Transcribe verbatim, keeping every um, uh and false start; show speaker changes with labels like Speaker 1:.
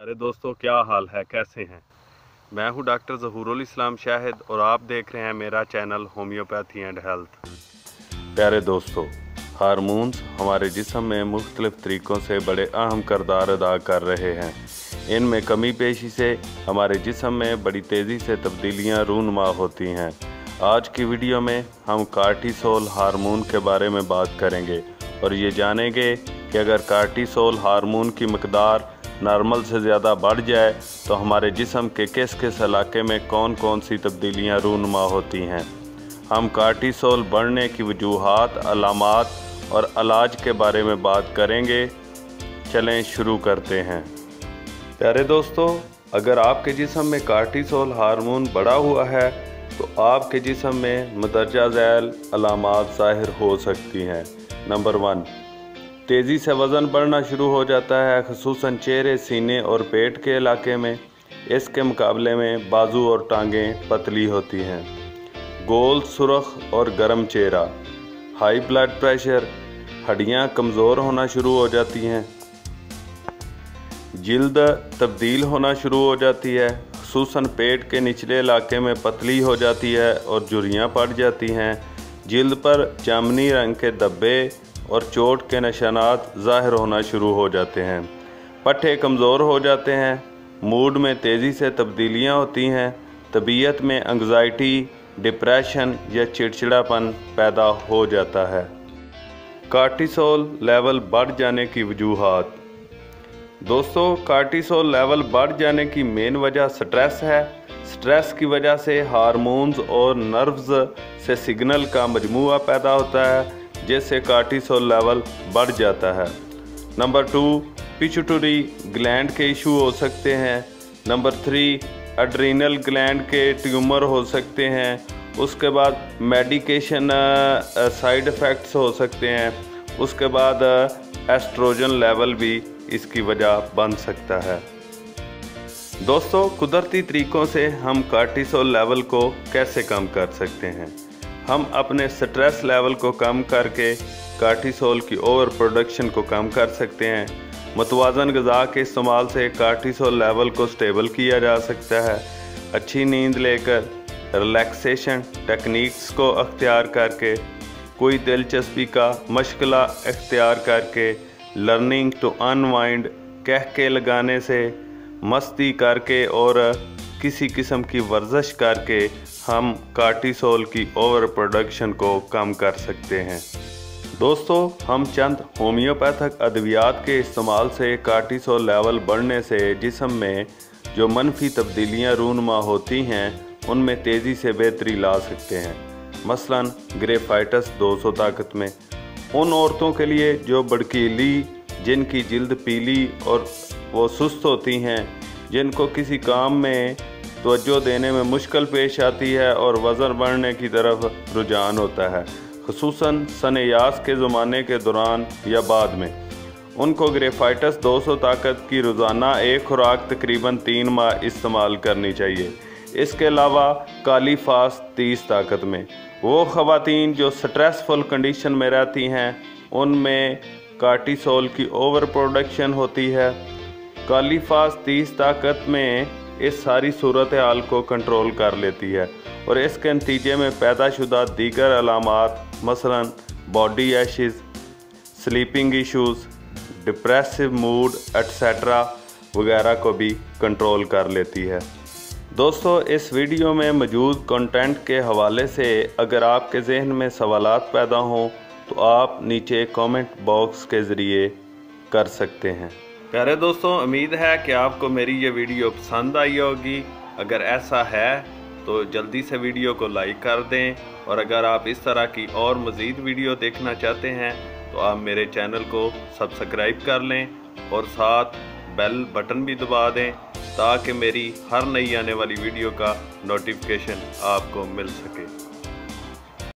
Speaker 1: अरे दोस्तों, क्या हाल है, कैसे हैं। मैं हूं डॉक्टर ज़हूरुल इस्लाम शाहिद और आप देख रहे हैं मेरा चैनल होम्योपैथी एंड हेल्थ। प्यारे दोस्तों, हार्मोन्स हमारे जिस्म में मुख्तलिफ तरीक़ों से बड़े अहम किरदार अदा कर रहे हैं। इनमें कमी पेशी से हमारे जिस्म में बड़ी तेज़ी से तब्दीलियाँ रूनुमा होती हैं। आज की वीडियो में हम कार्टिसोल हार्मोन के बारे में बात करेंगे और ये जानेंगे कि अगर कार्टिसोल हार्मोन की मकदार नॉर्मल से ज़्यादा बढ़ जाए तो हमारे जिस्म के किस किस इलाके में कौन कौन सी तब्दीलियाँ रूनुमा होती हैं। हम कार्टिसोल बढ़ने की वजूहात, अलामात और इलाज के बारे में बात करेंगे। चलें शुरू करते हैं। प्यारे दोस्तों, अगर आपके जिस्म में कार्टिसोल हार्मोन बढ़ा हुआ है तो आपके जिस्म में मदरजा झैल अलामात ज़ाहिर हो सकती हैं। नंबर वन, तेज़ी से वज़न बढ़ना शुरू हो जाता है, ख़ुसूसन चेहरे, सीने और पेट के इलाके में। इसके मुकाबले में बाजू और टांगें पतली होती हैं। गोल, सुर्ख और गर्म चेहरा, हाई ब्लड प्रेशर, हड्डियां कमज़ोर होना शुरू हो जाती हैं। जिल्द तब्दील होना शुरू हो जाती है, ख़ुसूसन पेट के निचले इलाके में पतली हो जाती है और झुर्रियाँ पड़ जाती हैं। जिल्द पर जामुनी रंग के धब्बे और चोट के निशानात ज़ाहिर होना शुरू हो जाते हैं। पट्टे कमज़ोर हो जाते हैं। मूड में तेज़ी से तब्दीलियाँ होती हैं। तबीयत में एंग्जाइटी, डिप्रेशन या चिड़चिड़ापन पैदा हो जाता है। कार्टिसोल लेवल बढ़ जाने की वजूहात। दोस्तों, कार्टिसोल लेवल बढ़ जाने की मेन वजह स्ट्रेस है। स्ट्रेस की वजह से हार्मोन्स और नर्व्स से सिग्नल का मजमूआ पैदा होता है जिससे कार्टिसोल लेवल बढ़ जाता है। नंबर टू, पिट्यूटरी ग्लैंड के इशू हो सकते हैं। नंबर थ्री, एड्रीनल ग्लैंड के ट्यूमर हो सकते हैं। उसके बाद मेडिकेशन साइड इफ़ेक्ट्स हो सकते हैं। उसके बाद एस्ट्रोजन लेवल भी इसकी वजह बन सकता है। दोस्तों, कुदरती तरीक़ों से हम कार्टिसोल लेवल को कैसे कम कर सकते हैं। हम अपने स्ट्रेस लेवल को कम करके कार्टिसोल की ओवर प्रोडक्शन को कम कर सकते हैं। मुतवाज़न ग़िज़ा के इस्तेमाल से कार्टिसोल लेवल को स्टेबल किया जा सकता है। अच्छी नींद लेकर, रिलैक्सेशन टेक्निक्स को अख्तियार करके, कोई दिलचस्पी का मशगला अख्तियार करके, लर्निंग टू अनवाइंड कह के लगाने से, मस्ती करके और किसी किस्म की वर्जिश करके हम कार्टिसोल की ओवर प्रोडक्शन को कम कर सकते हैं। दोस्तों, हम चंद होम्योपैथिक अद्वियात के इस्तेमाल से कार्टिसोल लेवल बढ़ने से जिस्म में जो मनफी तब्दीलियाँ रूनुमा होती हैं उनमें तेज़ी से बेहतरी ला सकते हैं। मसलन ग्रेफाइटस दो सौ ताकत में उन औरतों के लिए जो भड़कीली, जिनकी जिल्द पीली और वो सुस्त होती हैं, जिनको किसी काम में तवज्जो देने में मुश्किल पेश आती है और वज़न बढ़ने की तरफ रुझान होता है, ख़ुसूसन सने-यास के ज़माने के दौरान या बाद में। उनको ग्रेफाइटस दो सौ ताकत की रोज़ाना एक खुराक तकरीबन तीन माह इस्तेमाल करनी चाहिए। इसके अलावा काली फास्ट तीस ताकत में वो ख़वातीन जो स्ट्रेसफुल कंडीशन में रहती हैं उनमें कार्टिसोल की ओवर प्रोडक्शन होती है। काली फास्ट तीस ताकत में इस सारी सूरत हाल को कंट्रोल कर लेती है और इसके नतीजे में पैदाशुदा दीगर अलामात मसलन body aches, sleeping issues, depressive mood etcetera वगैरह को भी कंट्रोल कर लेती है। दोस्तों, इस वीडियो में मौजूद कंटेंट के हवाले से अगर आपके जहन में सवालात पैदा हों तो आप नीचे कमेंट बॉक्स के ज़रिए कर सकते हैं। प्यारे दोस्तों, उम्मीद है कि आपको मेरी ये वीडियो पसंद आई होगी। अगर ऐसा है तो जल्दी से वीडियो को लाइक कर दें और अगर आप इस तरह की और मज़ीद वीडियो देखना चाहते हैं तो आप मेरे चैनल को सब्सक्राइब कर लें और साथ बेल बटन भी दबा दें ताकि मेरी हर नई आने वाली वीडियो का नोटिफिकेशन आपको मिल सके।